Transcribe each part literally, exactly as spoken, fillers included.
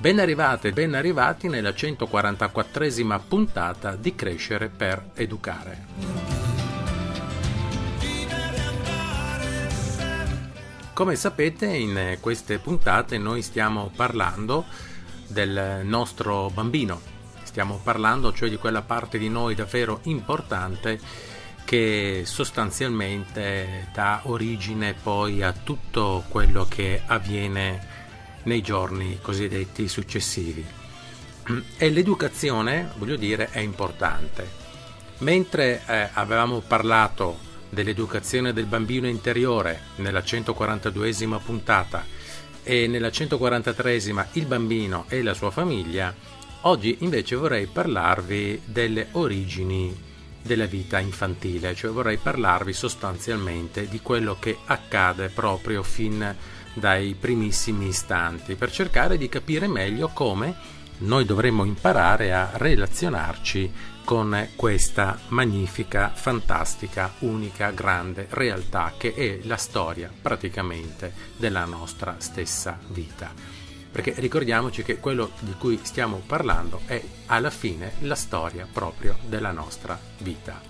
Ben arrivate e ben arrivati nella centoquarantaquattresima puntata di Crescere per Educare. Come sapete, in queste puntate noi stiamo parlando del nostro bambino, stiamo parlando cioè di quella parte di noi davvero importante che sostanzialmente dà origine poi a tutto quello che avviene nei giorni cosiddetti successivi. E l'educazione, voglio dire, è importante. Mentre eh, avevamo parlato dell'educazione del bambino interiore nella centoquarantaduesima puntata e nella centoquarantatreesima il bambino e la sua famiglia, oggi invece vorrei parlarvi delle origini della vita infantile, cioè vorrei parlarvi sostanzialmente di quello che accade proprio fin dai primissimi istanti, per cercare di capire meglio come noi dovremmo imparare a relazionarci con questa magnifica, fantastica, unica, grande realtà che è la storia praticamente della nostra stessa vita. Perché ricordiamoci che quello di cui stiamo parlando è alla fine la storia proprio della nostra vita.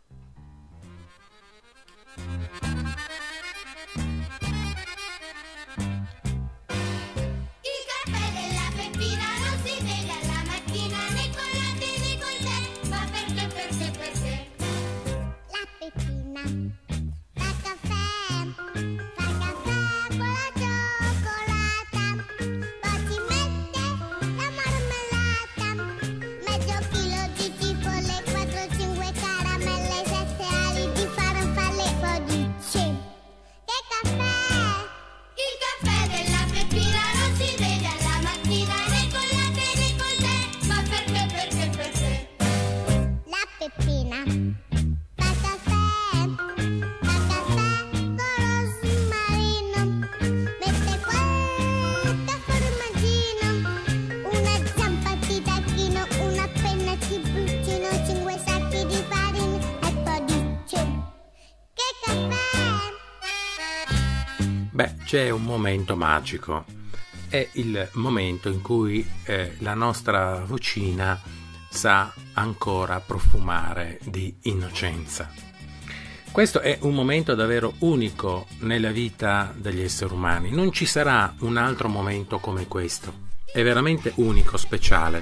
Beh, c'è un momento magico, è il momento in cui eh, la nostra vocina sa ancora profumare di innocenza. Questo è un momento davvero unico nella vita degli esseri umani, non ci sarà un altro momento come questo, è veramente unico, speciale.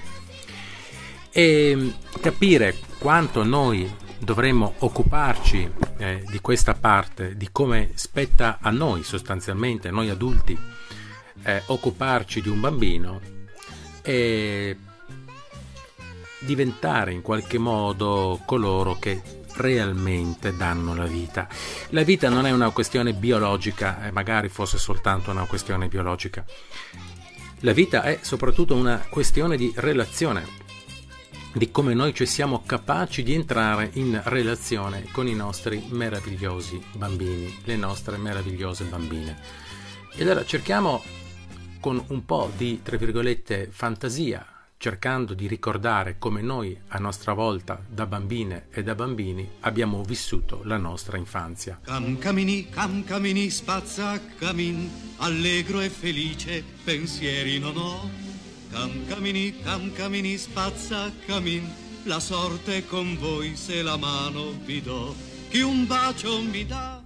E capire quanto noi dovremmo occuparci eh, di questa parte, di come spetta a noi sostanzialmente, noi adulti, eh, occuparci di un bambino e diventare in qualche modo coloro che realmente danno la vita. La vita non è una questione biologica, eh, magari fosse soltanto una questione biologica. La vita è soprattutto una questione di relazione, di come noi ci siamo capaci di entrare in relazione con i nostri meravigliosi bambini, le nostre meravigliose bambine. E allora cerchiamo con un po' di, tra virgolette, fantasia, cercando di ricordare come noi a nostra volta, da bambine e da bambini, abbiamo vissuto la nostra infanzia. Cam camini, cam camini, spazza camin, allegro e felice, pensieri non ho. Cam camini, cam camini, spazza camin, la sorte è con voi se la mano vi do. Chi un bacio mi dà,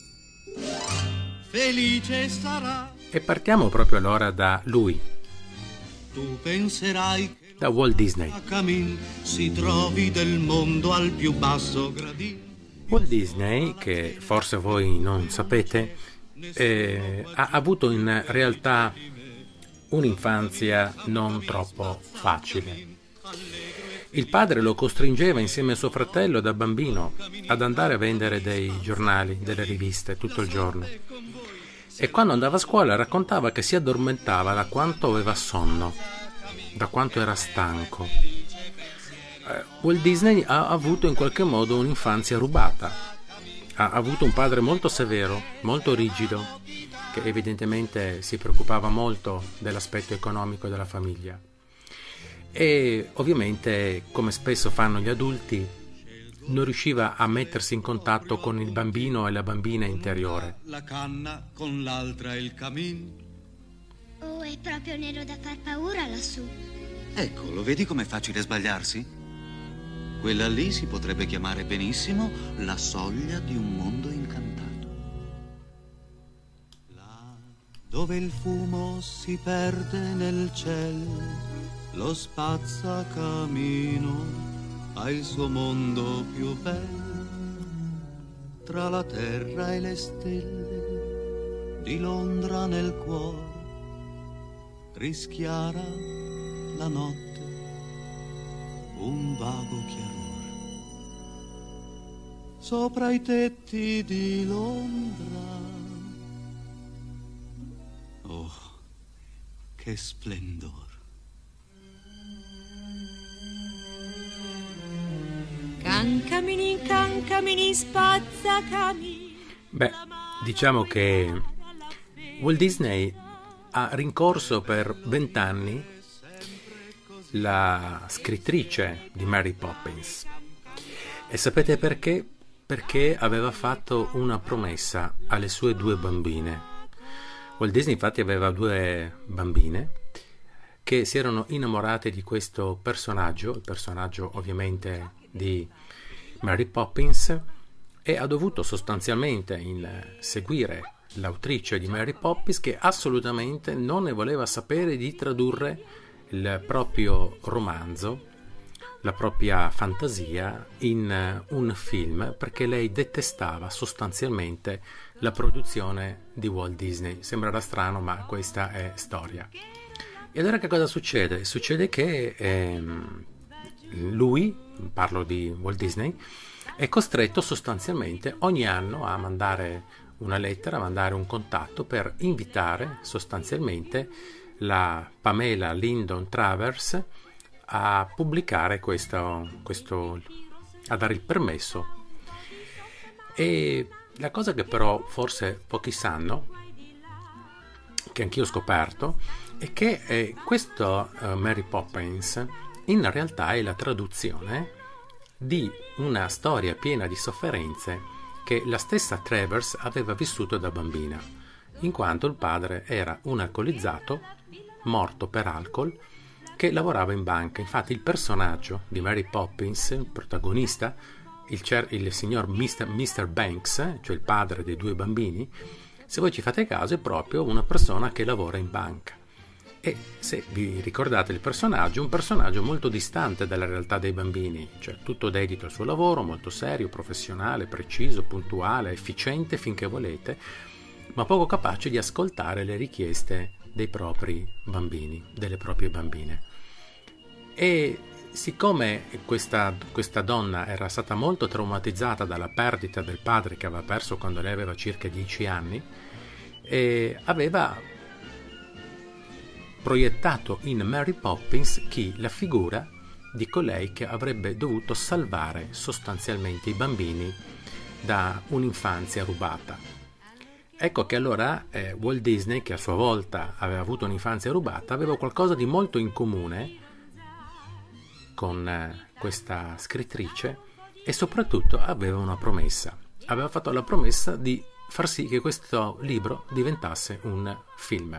felice sarà. E partiamo proprio allora da lui, tu penserai che da Walt Disney. Camin si trovi del mondo al più basso gradino. Walt Disney, che forse voi non sapete, eh, ha avuto in realtà un'infanzia non troppo facile. Il padre lo costringeva insieme a suo fratello da bambino ad andare a vendere dei giornali, delle riviste tutto il giorno. E quando andava a scuola raccontava che si addormentava da quanto aveva sonno, da quanto era stanco. Walt Disney ha avuto in qualche modo un'infanzia rubata. Ha avuto un padre molto severo, molto rigido, che evidentemente si preoccupava molto dell'aspetto economico della famiglia. E ovviamente, come spesso fanno gli adulti, non riusciva a mettersi in contatto con il bambino e la bambina interiore. La canna con l'altra il camin. Oh, è proprio nero da far paura lassù. Ecco, lo vedi com'è facile sbagliarsi? Quella lì si potrebbe chiamare benissimo la soglia di un mondo incantato. Là dove il fumo si perde nel cielo, lo spazzacamino ha il suo mondo più bello. Tra la terra e le stelle di Londra nel cuore rischiara la notte un vago chiarore. Sopra i tetti di Londra, oh, che splendore. Cancamini, cancamini, spazzacamini. Beh, diciamo che Walt Disney ha rincorso per vent'anni la scrittrice di Mary Poppins. E sapete perché? Perché aveva fatto una promessa alle sue due bambine. Walt Disney infatti aveva due bambine che si erano innamorate di questo personaggio, il personaggio ovviamente di Mary Poppins, e ha dovuto sostanzialmente in seguire l'autrice di Mary Poppins, che assolutamente non ne voleva sapere di tradurre il proprio romanzo, la propria fantasia in un film, perché lei detestava sostanzialmente la produzione di Walt Disney. Sembrerà strano, ma questa è storia. E allora che cosa succede? Succede che ehm, lui, parlo di Walt Disney, è costretto sostanzialmente ogni anno a mandare una lettera, a mandare un contatto per invitare sostanzialmente la Pamela Lyndon Travers a pubblicare questo, questo, a dare il permesso. E la cosa che però forse pochi sanno, che anch'io ho scoperto, è che eh, questo uh, Mary Poppins in realtà è la traduzione di una storia piena di sofferenze che la stessa Travers aveva vissuto da bambina, in quanto il padre era un alcolizzato, morto per alcol, che lavorava in banca. Infatti il personaggio di Mary Poppins, il protagonista, il, cer- il signor mister mister Banks, cioè il padre dei due bambini, se voi ci fate caso è proprio una persona che lavora in banca. E se vi ricordate il personaggio, un personaggio molto distante dalla realtà dei bambini, cioè tutto dedito al suo lavoro, molto serio, professionale, preciso, puntuale, efficiente finché volete, ma poco capace di ascoltare le richieste dei propri bambini, delle proprie bambine. E siccome questa, questa donna era stata molto traumatizzata dalla perdita del padre che aveva perso quando lei aveva circa dieci anni, e aveva proiettato in Mary Poppins chi? La figura di colei che avrebbe dovuto salvare sostanzialmente i bambini da un'infanzia rubata. Ecco che allora eh, Walt Disney, che a sua volta aveva avuto un'infanzia rubata, aveva qualcosa di molto in comune con eh, questa scrittrice, e soprattutto aveva una promessa. Aveva fatto la promessa di far sì che questo libro diventasse un film.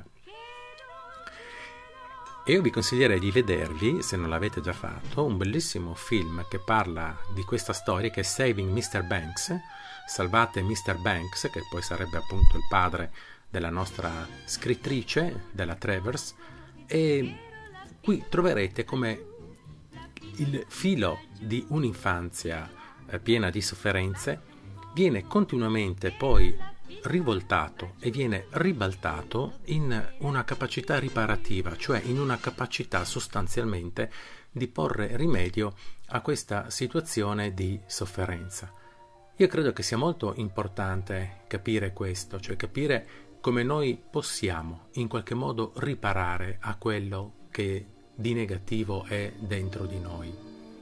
E io vi consiglierei di vedervi, se non l'avete già fatto, un bellissimo film che parla di questa storia, che è Saving mister Banks, Salvate mister Banks, che poi sarebbe appunto il padre della nostra scrittrice, della Travers, e qui troverete come il filo di un'infanzia eh, piena di sofferenze viene continuamente poi rivoltato e viene ribaltato in una capacità riparativa, cioè in una capacità sostanzialmente di porre rimedio a questa situazione di sofferenza. Io credo che sia molto importante capire questo, cioè capire come noi possiamo in qualche modo riparare a quello che di negativo è dentro di noi.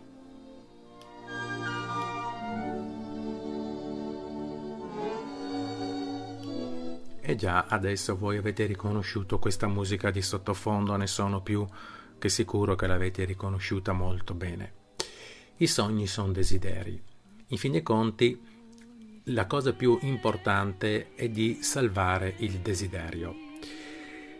E già adesso voi avete riconosciuto questa musica di sottofondo, ne sono più che sicuro che l'avete riconosciuta molto bene. I sogni sono desideri. In fin dei conti, la cosa più importante è di salvare il desiderio.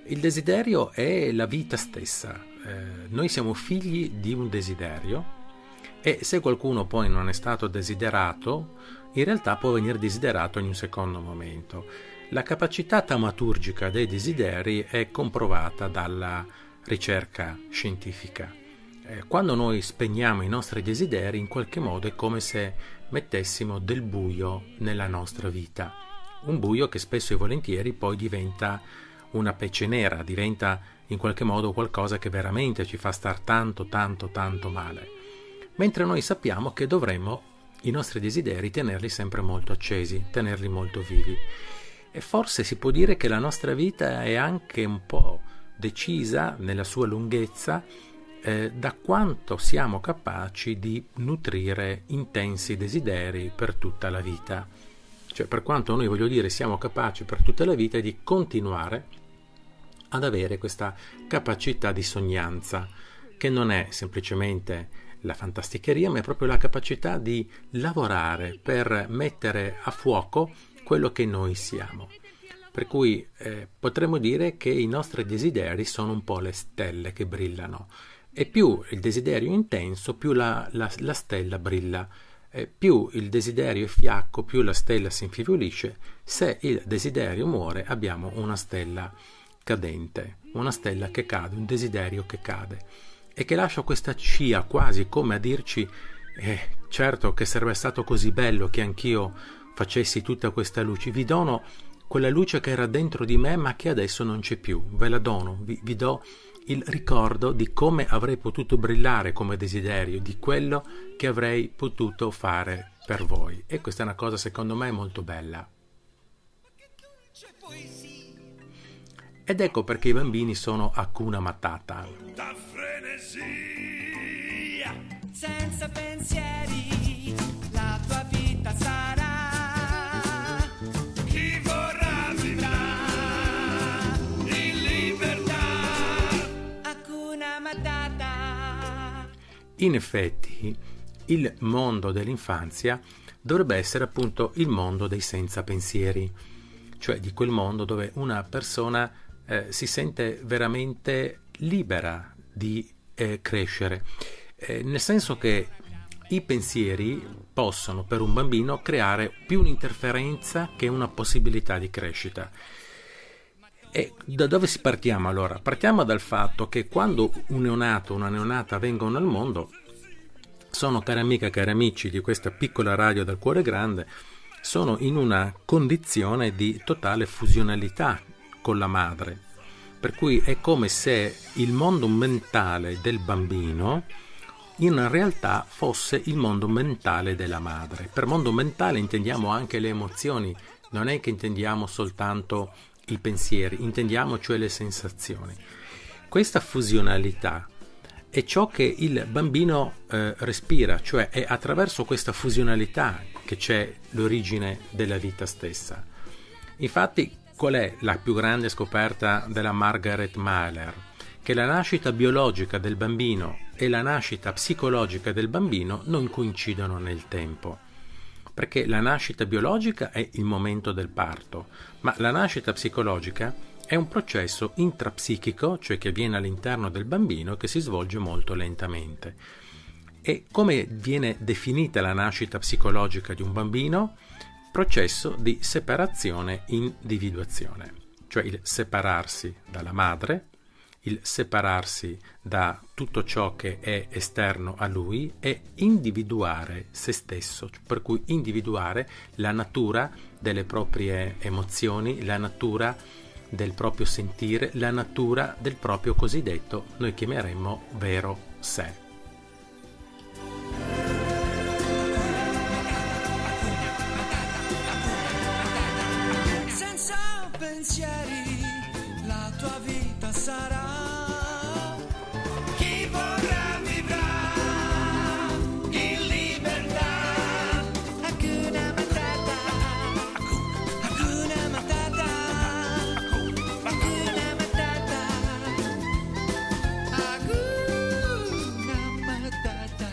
Il desiderio è la vita stessa. Eh, noi siamo figli di un desiderio e se qualcuno poi non è stato desiderato, in realtà può venire desiderato in un secondo momento. La capacità taumaturgica dei desideri è comprovata dalla ricerca scientifica. Eh, quando noi spegniamo i nostri desideri, in qualche modo è come se mettessimo del buio nella nostra vita. Un buio che spesso e volentieri poi diventa una pece nera, diventa in qualche modo qualcosa che veramente ci fa star tanto, tanto, tanto male. Mentre noi sappiamo che dovremmo i nostri desideri tenerli sempre molto accesi, tenerli molto vivi. E forse si può dire che la nostra vita è anche un po' decisa nella sua lunghezza eh, da quanto siamo capaci di nutrire intensi desideri per tutta la vita. Cioè, per quanto noi, voglio dire, siamo capaci per tutta la vita di continuare ad avere questa capacità di sognanza, che non è semplicemente la fantasticheria, ma è proprio la capacità di lavorare per mettere a fuoco quello che noi siamo. Per cui eh, potremmo dire che i nostri desideri sono un po' le stelle che brillano, e più il desiderio è intenso, più la, la, la stella brilla. Eh, più il desiderio è fiacco, più la stella si infiviolisce. Se il desiderio muore, abbiamo una stella cadente, una stella che cade, un desiderio che cade e che lascia questa scia quasi come a dirci eh, certo che sarebbe stato così bello che anch'io facessi tutta questa luce, vi dono quella luce che era dentro di me ma che adesso non c'è più, ve la dono, vi, vi do il ricordo di come avrei potuto brillare come desiderio, di quello che avrei potuto fare per voi. E questa è una cosa secondo me molto bella. Ed ecco perché i bambini sono Hakuna Matata. Da frenesia, senza pensieri, la tua vita sarà. Chi vorrà vivrà in libertà. Hakuna Matata. In effetti, il mondo dell'infanzia dovrebbe essere appunto il mondo dei senza pensieri, cioè di quel mondo dove una persona Eh, si sente veramente libera di eh, crescere, eh, nel senso che i pensieri possono per un bambino creare più un'interferenza che una possibilità di crescita. E da dove si partiamo allora? Partiamo dal fatto che quando un neonato o una neonata vengono al mondo, sono, cari amiche e cari amici di questa piccola radio dal cuore grande, sono in una condizione di totale fusionalità con la madre, per cui è come se il mondo mentale del bambino in realtà fosse il mondo mentale della madre. Per mondo mentale intendiamo anche le emozioni, non è che intendiamo soltanto i pensieri, intendiamo cioè le sensazioni. Questa fusionalità è ciò che il bambino eh, respira, cioè è attraverso questa fusionalità che c'è l'origine della vita stessa. Infatti, qual è la più grande scoperta della Margaret Mahler? Che la nascita biologica del bambino e la nascita psicologica del bambino non coincidono nel tempo. Perché la nascita biologica è il momento del parto, ma la nascita psicologica è un processo intrapsichico, cioè che avviene all'interno del bambino, che si svolge molto lentamente. E come viene definita la nascita psicologica di un bambino? Processo di separazione-individuazione, cioè il separarsi dalla madre, il separarsi da tutto ciò che è esterno a lui e individuare se stesso, per cui individuare la natura delle proprie emozioni, la natura del proprio sentire, la natura del proprio cosiddetto, noi chiameremmo vero sé. Pensieri, la tua vita sarà. Chi vorrà vivrà in libertà. Hakuna Matata, Hakuna Matata, Hakuna Matata, Hakuna Matata,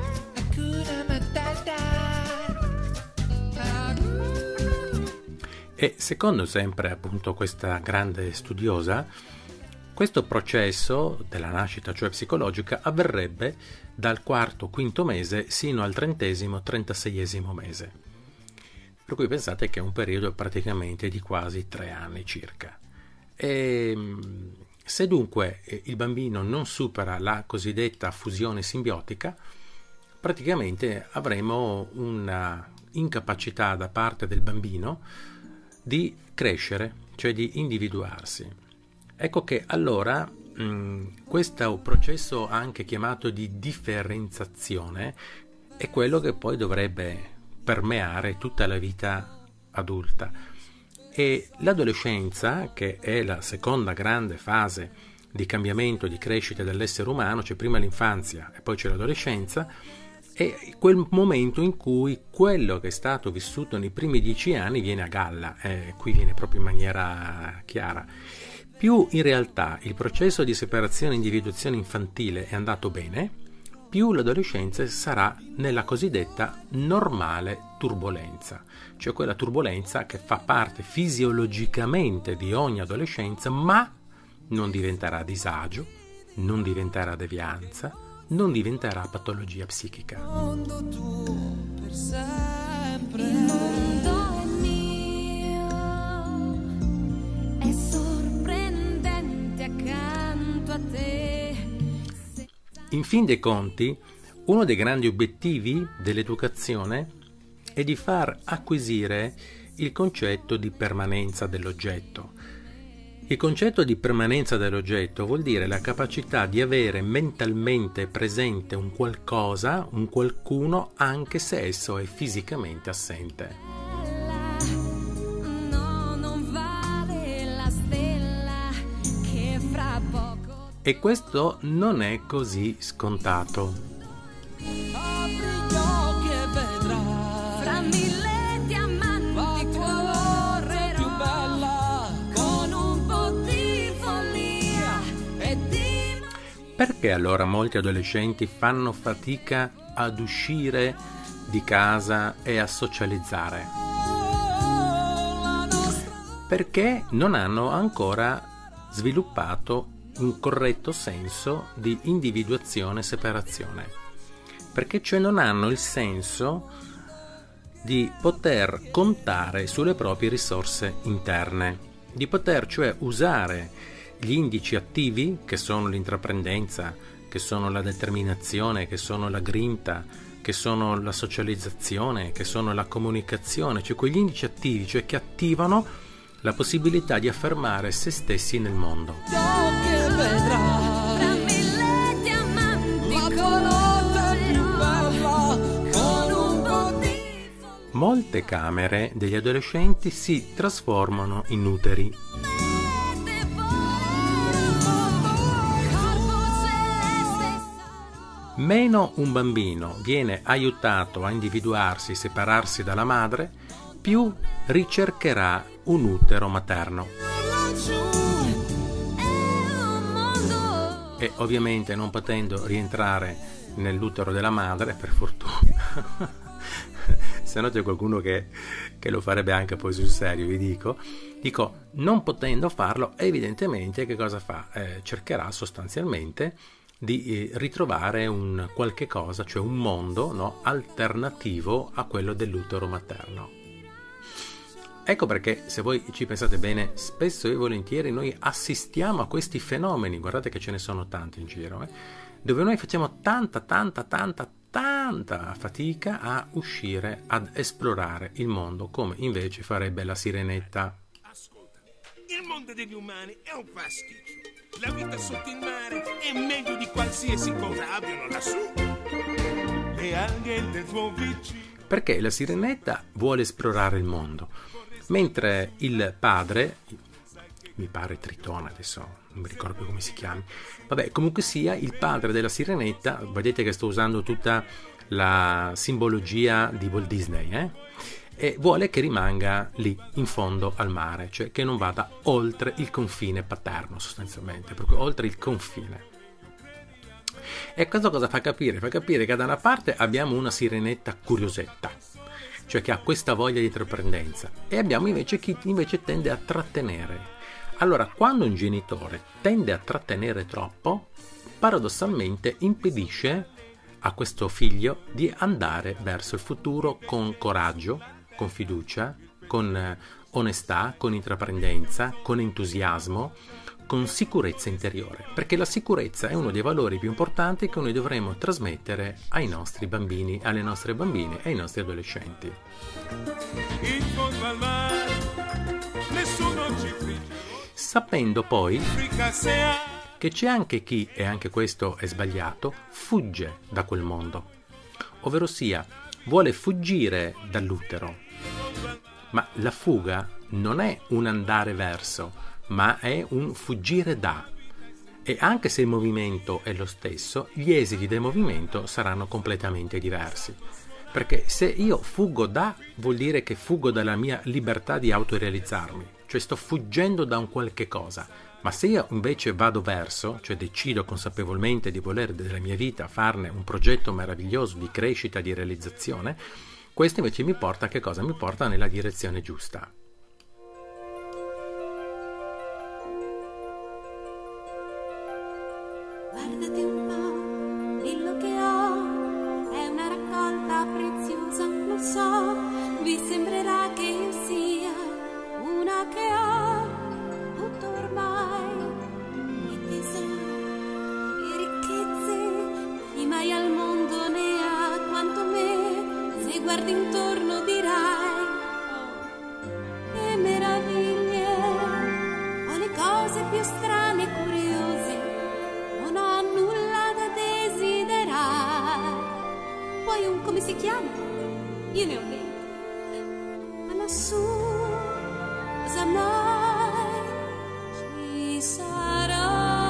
Hakuna Matata. E secondo sempre appunto questa grande studiosa, questo processo della nascita, cioè psicologica, avverrebbe dal quarto, quinto mese sino al trentesimo, trentaseiesimo mese. Per cui pensate che è un periodo praticamente di quasi tre anni circa. E se dunque il bambino non supera la cosiddetta fusione simbiotica, praticamente avremo una incapacità da parte del bambino di crescere, cioè di individuarsi. Ecco che allora mh, questo processo anche chiamato di differenziazione è quello che poi dovrebbe permeare tutta la vita adulta. E l'adolescenza, che è la seconda grande fase di cambiamento, di crescita dell'essere umano, c'è prima l'infanzia e poi c'è l'adolescenza, è quel momento in cui quello che è stato vissuto nei primi dieci anni viene a galla, eh, qui viene proprio in maniera chiara. Più in realtà il processo di separazione e individuazione infantile è andato bene, più l'adolescenza sarà nella cosiddetta normale turbolenza, cioè quella turbolenza che fa parte fisiologicamente di ogni adolescenza, ma non diventerà disagio, non diventerà devianza, non diventerà patologia psichica. Il mondo tuo per sempre. Il mondo è mio, è sorprendente accanto a te. In fin dei conti, uno dei grandi obiettivi dell'educazione è di far acquisire il concetto di permanenza dell'oggetto. Il concetto di permanenza dell'oggetto vuol dire la capacità di avere mentalmente presente un qualcosa, un qualcuno, anche se esso è fisicamente assente. No, non vale la stella che fra poco. E questo non è così scontato. Apri gli occhi e vedrai. Fra mille diamanti La tua volta più bella. con un po' di follia e di Perché allora molti adolescenti fanno fatica ad uscire di casa e a socializzare? La nostra Perché non hanno ancora sviluppato un corretto senso di individuazione e separazione. Perché cioè non hanno il senso di poter contare sulle proprie risorse interne, di poter cioè usare gli indici attivi, che sono l'intraprendenza, che sono la determinazione, che sono la grinta, che sono la socializzazione, che sono la comunicazione, cioè quegli indici attivi, cioè che attivano la possibilità di affermare se stessi nel mondo. gli occhi e vedrai. fra mille diamanti La tua volta più bella. Con un po' di Molte camere degli adolescenti si trasformano in uteri. Meno un bambino viene aiutato a individuarsi e separarsi dalla madre, più ricercherà un utero materno. E ovviamente non potendo rientrare nell'utero della madre, per fortuna, se no c'è qualcuno che, che lo farebbe anche poi sul serio, vi dico, dico, non potendo farlo, evidentemente che cosa fa? Eh, cercherà sostanzialmente di eh, ritrovare un qualche cosa, cioè un mondo, no, alternativo a quello dell'utero materno. Ecco perché, se voi ci pensate bene, spesso e volentieri noi assistiamo a questi fenomeni, guardate che ce ne sono tanti in giro, eh, dove noi facciamo tanta, tanta, tanta, tanta fatica a uscire, ad esplorare il mondo, come invece farebbe la Sirenetta. Ascolta, il mondo degli umani è un pasticcio. La vita sotto il mare è meglio di qualsiasi cosa abbiano lassù. Le alghe del tuo vicino. Perché la Sirenetta vuole esplorare il mondo, mentre il padre, mi pare Tritone, adesso non mi ricordo più come si chiami, vabbè, comunque sia, il padre della Sirenetta, vedete che sto usando tutta la simbologia di Walt Disney, eh? E vuole che rimanga lì, in fondo al mare, cioè che non vada oltre il confine paterno, sostanzialmente, proprio oltre il confine. E questo cosa fa capire? Fa capire che da una parte abbiamo una Sirenetta curiosetta, cioè che ha questa voglia di intraprendenza, e abbiamo invece chi invece tende a trattenere. Allora, quando un genitore tende a trattenere troppo, paradossalmente impedisce a questo figlio di andare verso il futuro con coraggio, con fiducia, con onestà, con intraprendenza, con entusiasmo, con sicurezza interiore, perché la sicurezza è uno dei valori più importanti che noi dovremmo trasmettere ai nostri bambini, alle nostre bambine e ai nostri adolescenti. In fondo al mare, nessuno ci frigge. Sapendo poi Fricassea. che c'è anche chi, e anche questo è sbagliato, fugge da quel mondo, ovvero sia vuole fuggire dall'utero, ma la fuga non è un andare verso, ma è un fuggire da, e anche se il movimento è lo stesso, gli esiti del movimento saranno completamente diversi, perché se io fuggo da, vuol dire che fuggo dalla mia libertà di autorealizzarmi, cioè sto fuggendo da un qualche cosa. Ma se io invece vado verso, cioè decido consapevolmente di voler della mia vita farne un progetto meraviglioso di crescita, di realizzazione, questo invece mi porta a che cosa? Mi porta nella direzione giusta. Guardati un po', dillo che ho, è una raccolta preziosa, lo so, vi sembrerà che io sia una che ha tutto ormai, i tesori, le ricchezze, chi mai al mondo ne ha quanto me, se guardi intorno dirai, oh, che meraviglie, ho le cose più strane e curiose, non ho nulla da desiderare. Poi un come si chiama? Io ne ho niente. Ma lassù cosa mai ci sarà?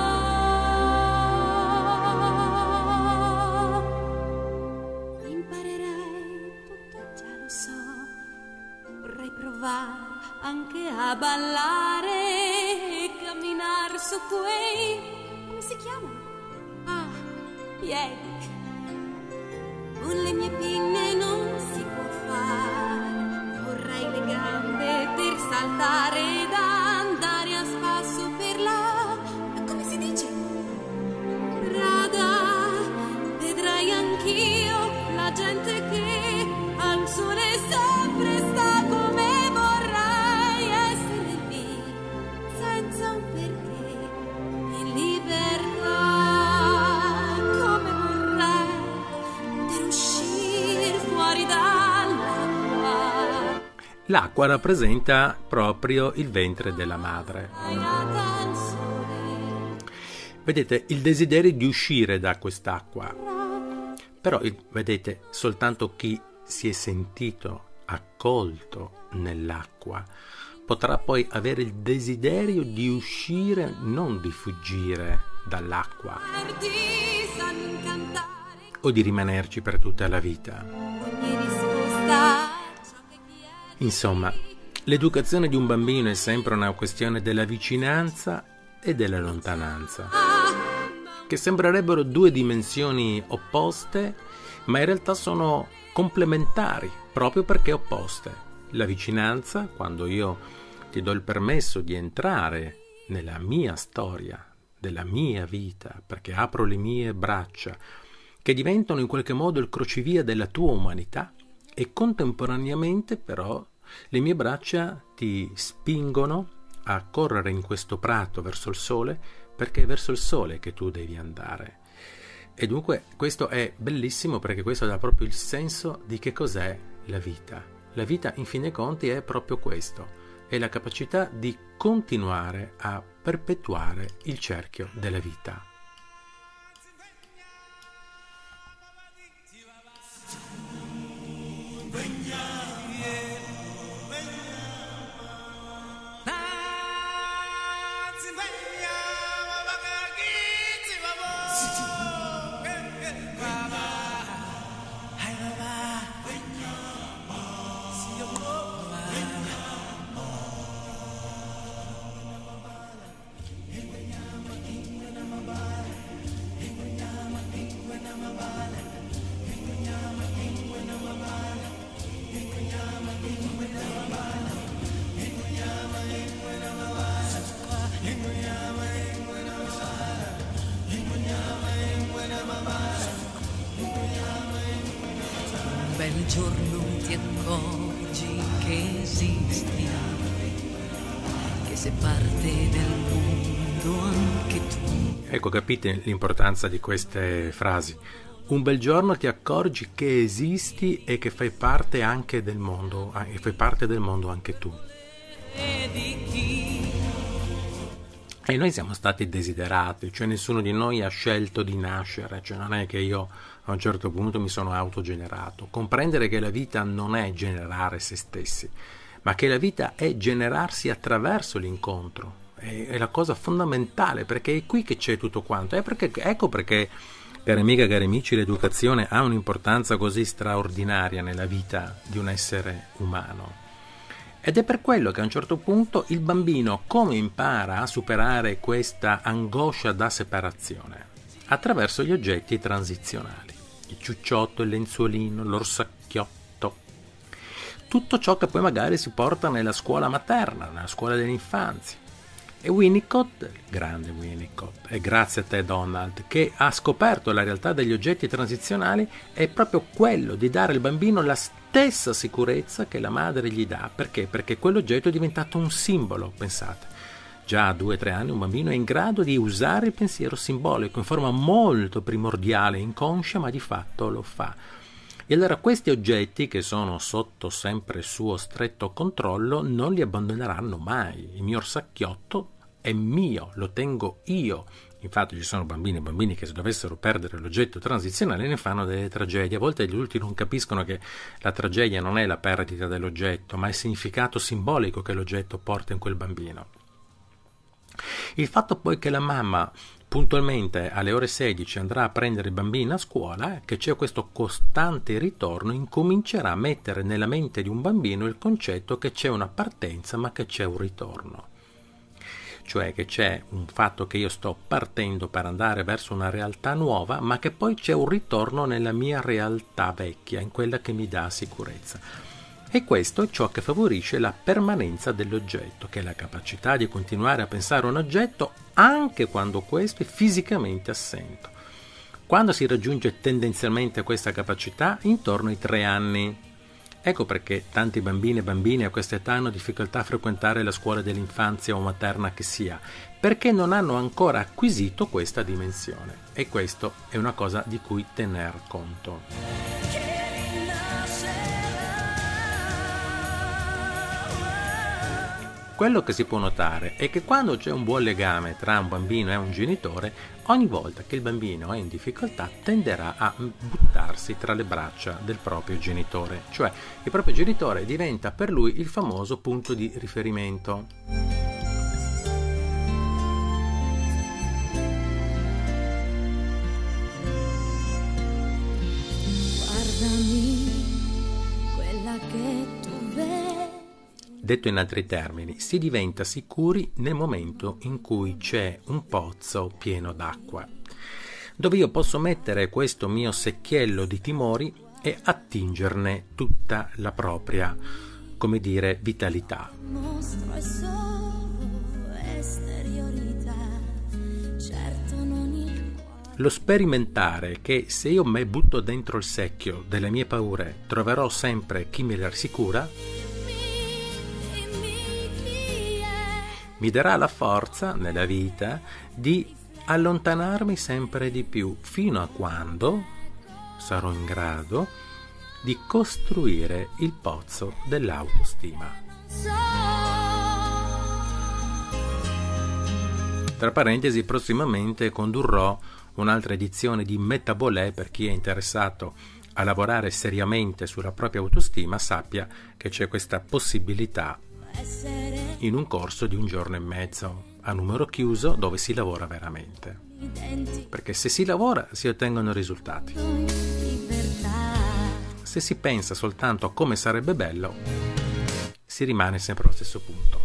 Imparerai, tutto già lo so. Vorrei provare anche a ballare e camminare su quei, come si chiamano? Ah, piedi. Con le mie pinne non si può fare. Vorrei le gambe per saltare ed andare a spasso per la, come si dice? Strada. Vedrai anch'io la gente che al sole sempre sta come vorrei essere lì, senza un perché, in libertà, come vorrei poter uscire fuori dall'acqua. L'acqua rappresenta proprio il ventre della madre. Al sole. Vedete, il desiderio di uscire da quest'acqua. Però, il- vedete, soltanto chi si è sentito accolto nell'acqua potrà poi avere il desiderio di uscire, non di fuggire dall'acqua Ti sanno incantare o di rimanerci per tutta la vita. ogni risposta. Ciò che chiedi. Insomma, l'educazione di un bambino è sempre una questione della vicinanza e della lontananza, che sembrerebbero due dimensioni opposte, ma in realtà sono complementari, proprio perché opposte. La vicinanza, quando io ti do il permesso di entrare nella mia storia, della mia vita, perché apro le mie braccia, che diventano in qualche modo il crocevia della tua umanità, e contemporaneamente però le mie braccia ti spingono a correre in questo prato verso il sole, perché è verso il sole che tu devi andare. E dunque questo è bellissimo, perché questo dà proprio il senso di che cos'è la vita. La vita, in fin dei conti, è proprio questo, è la capacità di continuare a perpetuare il cerchio della vita. bel giorno ti accorgi che esisti, che sei parte del mondo anche tu. Ecco, capite l'importanza di queste frasi. Un bel giorno ti accorgi che esisti e che fai parte anche del mondo, e fai parte del mondo anche tu. E noi siamo stati desiderati, cioè nessuno di noi ha scelto di nascere, cioè non è che io a un certo punto mi sono autogenerato. Comprendere che la vita non è generare se stessi, ma che la vita è generarsi attraverso l'incontro. È, è la cosa fondamentale, perché è qui che c'è tutto quanto. È perché, ecco perché, cari amiche e cari amici, l'educazione ha un'importanza così straordinaria nella vita di un essere umano. Ed è per quello che a un certo punto il bambino come impara a superare questa angoscia da separazione? Attraverso gli oggetti transizionali, il ciucciotto, il lenzuolino, l'orsacchiotto, tutto ciò che poi magari si porta nella scuola materna, nella scuola dell'infanzia. E Winnicott, il grande Winnicott, e grazie a te Donald, che ha scoperto la realtà degli oggetti transizionali, è proprio quello di dare al bambino la stessa sicurezza che la madre gli dà. Perché? Perché quell'oggetto è diventato un simbolo, pensate. Già a due o tre anni un bambino è in grado di usare il pensiero simbolico in forma molto primordiale, inconscia, ma di fatto lo fa. E allora questi oggetti, che sono sotto sempre il suo stretto controllo, non li abbandoneranno mai. Il mio orsacchiotto è mio, lo tengo io. Infatti ci sono bambini e bambini che se dovessero perdere l'oggetto transizionale ne fanno delle tragedie. A volte gli adulti non capiscono che la tragedia non è la perdita dell'oggetto, ma il significato simbolico che l'oggetto porta in quel bambino. Il fatto poi che la mamma puntualmente alle ore sedici andrà a prendere il bambino a scuola, che c'è questo costante ritorno, incomincerà a mettere nella mente di un bambino il concetto che c'è una partenza ma che c'è un ritorno. Cioè che c'è un fatto che io sto partendo per andare verso una realtà nuova, ma che poi c'è un ritorno nella mia realtà vecchia, in quella che mi dà sicurezza. E questo è ciò che favorisce la permanenza dell'oggetto, che è la capacità di continuare a pensare a un oggetto anche quando questo è fisicamente assente. Quando si raggiunge tendenzialmente questa capacità? Intorno ai tre anni. Ecco perché tanti bambini e bambine a questa età hanno difficoltà a frequentare la scuola dell'infanzia o materna che sia, perché non hanno ancora acquisito questa dimensione. E questo è una cosa di cui tener conto. Quello che si può notare è che quando c'è un buon legame tra un bambino e un genitore, ogni volta che il bambino è in difficoltà tenderà a buttarsi tra le braccia del proprio genitore, cioè il proprio genitore diventa per lui il famoso punto di riferimento. Guardami, quella che tu vedi. Detto in altri termini, si diventa sicuri nel momento in cui c'è un pozzo pieno d'acqua, dove io posso mettere questo mio secchiello di timori e attingerne tutta la propria, come dire, vitalità. Mostro è solo esteriorità, certo non il cuore. Lo sperimentare che se io me butto dentro il secchio delle mie paure troverò sempre chi me le rassicura, mi darà la forza nella vita di allontanarmi sempre di più, fino a quando sarò in grado di costruire il pozzo dell'autostima. Tra parentesi, prossimamente condurrò un'altra edizione di Metabolè. Per chi è interessato a lavorare seriamente sulla propria autostima, sappia che c'è questa possibilità in un corso di un giorno e mezzo a numero chiuso, dove si lavora veramente, perché se si lavora si ottengono risultati. Se si pensa soltanto a come sarebbe bello, si rimane sempre allo stesso punto.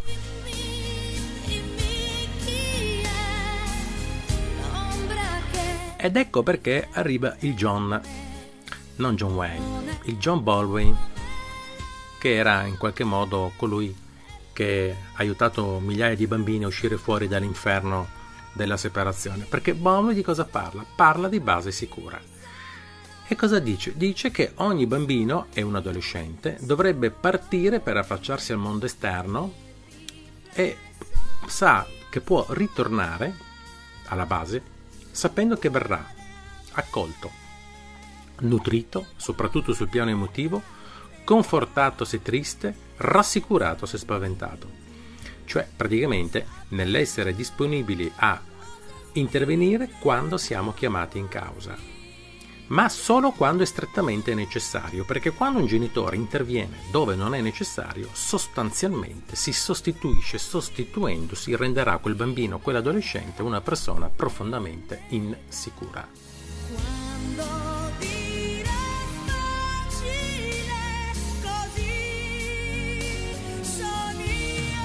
Ed ecco perché arriva il John, non John Wayne, il John Baldwin, che era in qualche modo colui che ha aiutato migliaia di bambini a uscire fuori dall'inferno della separazione. Perché Baldwin di cosa parla? Parla di base sicura. E cosa dice? Dice che ogni bambino e un adolescente dovrebbe partire per affacciarsi al mondo esterno e sa che può ritornare alla base sapendo che verrà accolto, nutrito, soprattutto sul piano emotivo, confortato se triste, rassicurato se spaventato. Cioè, praticamente, nell'essere disponibili a intervenire quando siamo chiamati in causa, ma solo quando è strettamente necessario, perché quando un genitore interviene dove non è necessario, sostanzialmente si sostituisce, sostituendosi renderà quel bambino, quell'adolescente, una persona profondamente insicura. Quando direi facile così sono io,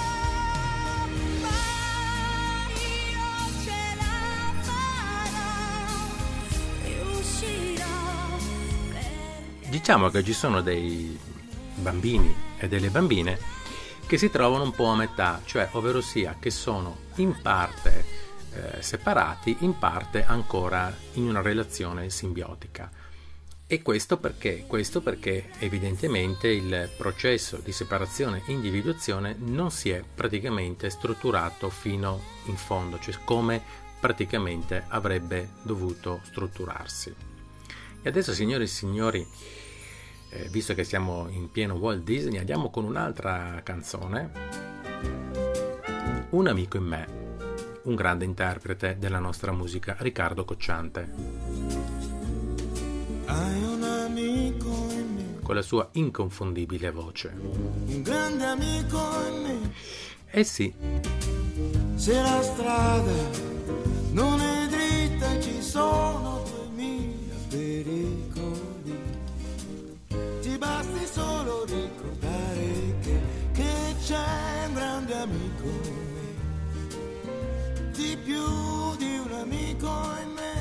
ma io ce la farò, riuscirò. Diciamo che ci sono dei bambini e delle bambine che si trovano un po' a metà, cioè ovvero sia che sono in parte eh, separati, in parte ancora in una relazione simbiotica. E questo perché? Questo perché evidentemente il processo di separazione e individuazione non si è praticamente strutturato fino in fondo, cioè come praticamente avrebbe dovuto strutturarsi. E adesso, signore e signori, eh, visto che siamo in pieno Walt Disney, andiamo con un'altra canzone, Un amico in me, un grande interprete della nostra musica, Riccardo Cocciante. Hai un amico in me, con la sua inconfondibile voce. un grande amico in me. Eh sì, Se la strada non è dritta ci sono duemila pericoli. Ti basti solo ricordare che, che c'è un grande amico in me, di più di un amico in me.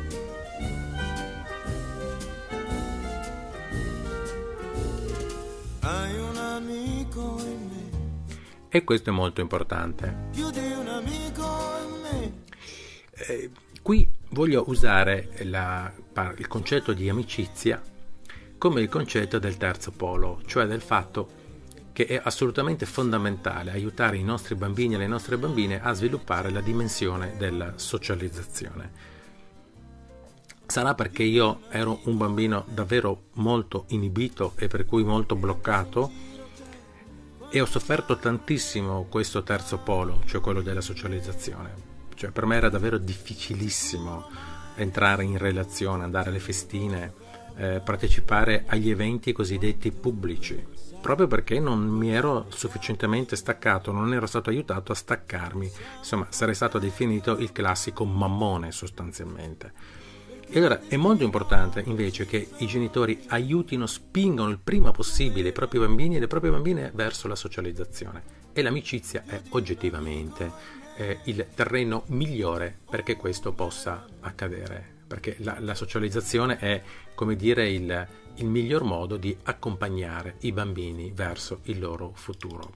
Hai un amico in me, e questo è molto importante. più di un amico in me. Eh, qui voglio usare la, il concetto di amicizia come il concetto del terzo polo, cioè del fatto che è assolutamente fondamentale aiutare i nostri bambini e le nostre bambine a sviluppare la dimensione della socializzazione. Sarà perché io ero un bambino davvero molto inibito e per cui molto bloccato e ho sofferto tantissimo questo terzo polo, cioè quello della socializzazione. Cioè per me era davvero difficilissimo entrare in relazione, andare alle festine, eh, partecipare agli eventi cosiddetti pubblici, proprio perché non mi ero sufficientemente staccato, non ero stato aiutato a staccarmi. Insomma, sarei stato definito il classico mammone sostanzialmente. E allora è molto importante invece che i genitori aiutino, spingono il prima possibile i propri bambini e le proprie bambine verso la socializzazione, e l'amicizia è oggettivamente eh, il terreno migliore perché questo possa accadere, perché la, la socializzazione è, come dire, il, il miglior modo di accompagnare i bambini verso il loro futuro.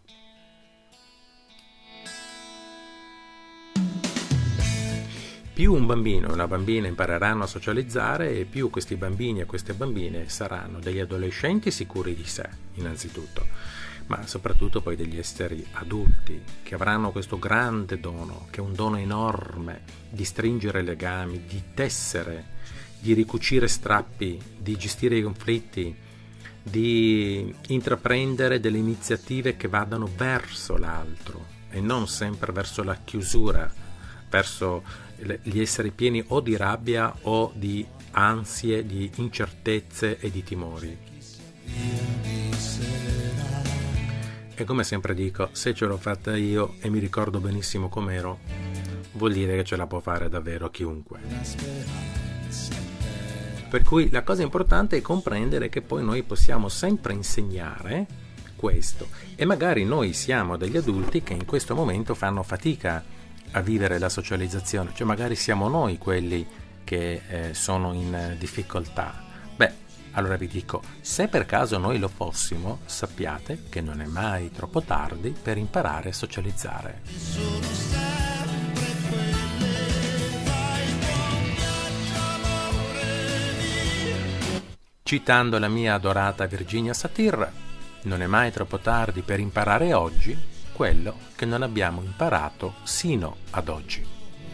Più un bambino e una bambina impareranno a socializzare, e più questi bambini e queste bambine saranno degli adolescenti sicuri di sé, innanzitutto, ma soprattutto poi degli esseri adulti che avranno questo grande dono, che è un dono enorme, di stringere legami, di tessere, di ricucire strappi, di gestire i conflitti, di intraprendere delle iniziative che vadano verso l'altro e non sempre verso la chiusura, verso gli esseri pieni o di rabbia o di ansie, di incertezze e di timori. E come sempre dico, se ce l'ho fatta io e mi ricordo benissimo com'ero, vuol dire che ce la può fare davvero chiunque. Per cui la cosa importante è comprendere che poi noi possiamo sempre insegnare questo, e magari noi siamo degli adulti che in questo momento fanno fatica a vivere la socializzazione, cioè magari siamo noi quelli che eh, sono in difficoltà. Beh, allora vi dico, se per caso noi lo fossimo, sappiate che non è mai troppo tardi per imparare a socializzare. Citando la mia adorata Virginia Satir, non è mai troppo tardi per imparare oggi quello che non abbiamo imparato sino ad oggi.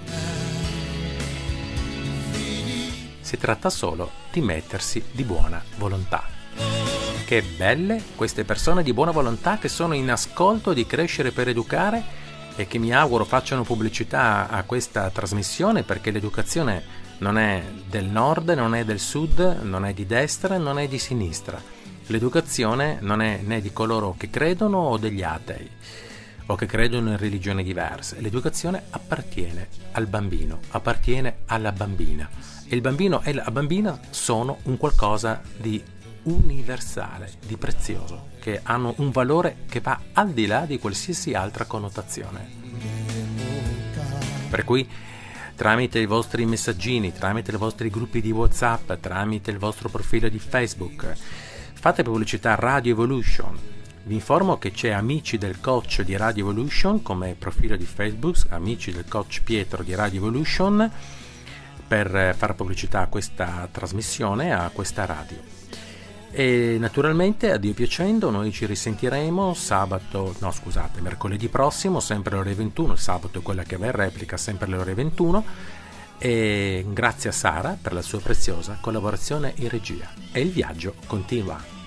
Si tratta solo di mettersi di buona volontà. Che belle queste persone di buona volontà che sono in ascolto di Crescere per Educare e che mi auguro facciano pubblicità a questa trasmissione, perché l'educazione non è del nord, non è del sud, non è di destra, non è di sinistra. L'educazione non è né di coloro che credono o degli atei o che credono in religioni diverse. L'educazione appartiene al bambino, appartiene alla bambina. E il bambino e la bambina sono un qualcosa di universale, di prezioso, che hanno un valore che va al di là di qualsiasi altra connotazione. Per cui tramite i vostri messaggini, tramite i vostri gruppi di WhatsApp, tramite il vostro profilo di Facebook, fate pubblicità a Radio Evolution. Vi informo che c'è Amici del Coach di Radio Evolution come profilo di Facebook, Amici del Coach Pietro di Radio Evolution, per fare pubblicità a questa trasmissione, a questa radio. E naturalmente, a Dio piacendo, noi ci risentiremo sabato, no scusate, mercoledì prossimo, sempre alle ore ventuno. Il sabato è quella che va in replica, sempre alle ore ventuno. E grazie a Sara per la sua preziosa collaborazione in regia. E il viaggio continua.